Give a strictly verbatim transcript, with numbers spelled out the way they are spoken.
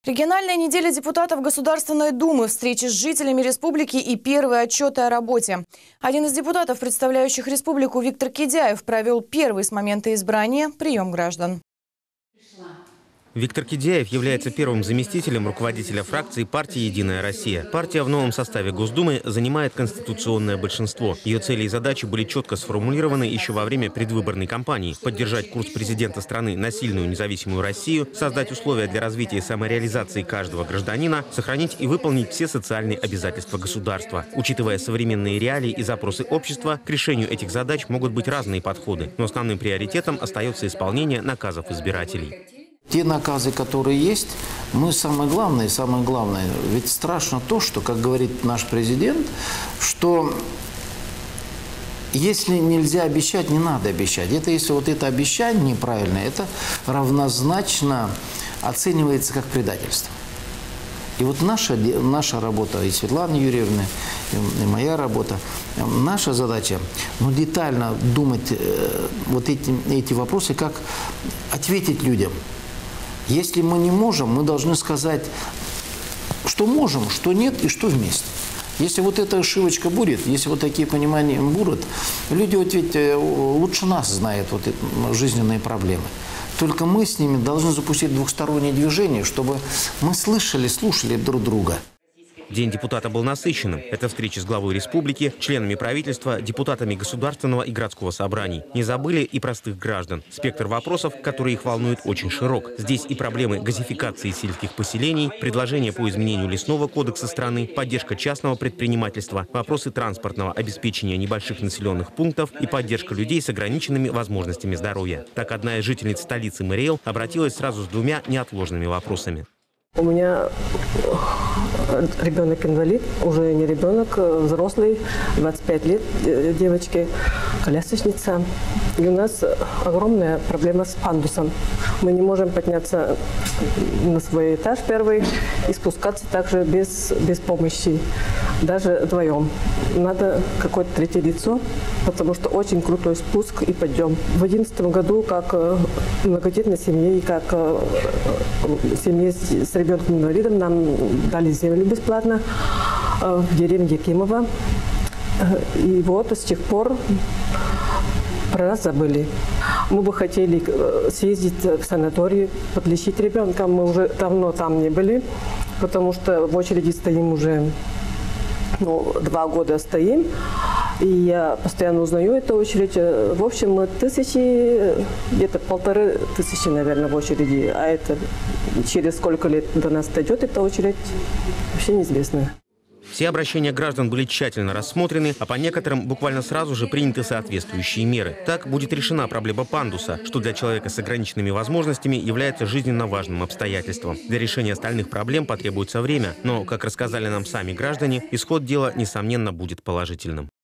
Региональная неделя депутатов Государственной Думы, встречи с жителями республики и первые отчеты о работе. Один из депутатов, представляющих республику, Виктор Кидяев, провел первый с момента избрания прием граждан. Виктор Кидяев является первым заместителем руководителя фракции партии «Единая Россия». Партия в новом составе Госдумы занимает конституционное большинство. Ее цели и задачи были четко сформулированы еще во время предвыборной кампании. Поддержать курс президента страны на сильную независимую Россию, создать условия для развития и самореализации каждого гражданина, сохранить и выполнить все социальные обязательства государства. Учитывая современные реалии и запросы общества, к решению этих задач могут быть разные подходы. Но основным приоритетом остается исполнение наказов избирателей. Те наказы, которые есть, мы самое главное, самое главное, ведь страшно то, что, как говорит наш президент, что если нельзя обещать, не надо обещать. Это если вот это обещание неправильное, это равнозначно оценивается как предательство. И вот наша, наша работа, и Светланы Юрьевны, и моя работа, наша задача, ну, детально думать э, вот эти, эти вопросы, как ответить людям. Если мы не можем, мы должны сказать, что можем, что нет и что вместе. Если вот эта ошибочка будет, если вот такие понимания будут, люди вот ведь лучше нас знают вот эти жизненные проблемы. Только мы с ними должны запустить двухстороннее движение, чтобы мы слышали, слушали друг друга. День депутата был насыщенным. Это встречи с главой республики, членами правительства, депутатами Государственного и городского собраний. Не забыли и простых граждан. Спектр вопросов, которые их волнуют, очень широк. Здесь и проблемы газификации сельских поселений, предложения по изменению лесного кодекса страны, поддержка частного предпринимательства, вопросы транспортного обеспечения небольших населенных пунктов и поддержка людей с ограниченными возможностями здоровья. Так, одна из жительниц столицы Мэриэл обратилась сразу с двумя неотложными вопросами. У меня ребенок-инвалид, уже не ребенок, взрослый, двадцать пять лет, девочки, колясочница. И у нас огромная проблема с пандусом. Мы не можем подняться на свой этаж первый и спускаться также без, без помощи, даже вдвоем. Надо какое-то третье лицо, потому что очень крутой спуск и подъем. В две тысячи одиннадцатом году, как многодетной семье и как семье с ребенком-инвалидом, нам дали землю бесплатно в деревне Якимова. И вот с тех пор про нас забыли. Мы бы хотели съездить в санаторий, подлечить ребенка. Мы уже давно там не были, потому что в очереди стоим уже, ну, два года стоим. И я постоянно узнаю эту очередь. В общем, мы тысячи, где-то полторы тысячи, наверное, в очереди. А это через сколько лет до нас дойдет эта очередь, вообще неизвестно. Все обращения граждан были тщательно рассмотрены, а по некоторым буквально сразу же приняты соответствующие меры. Так будет решена проблема пандуса, что для человека с ограниченными возможностями является жизненно важным обстоятельством. Для решения остальных проблем потребуется время, но, как рассказали нам сами граждане, исход дела, несомненно, будет положительным.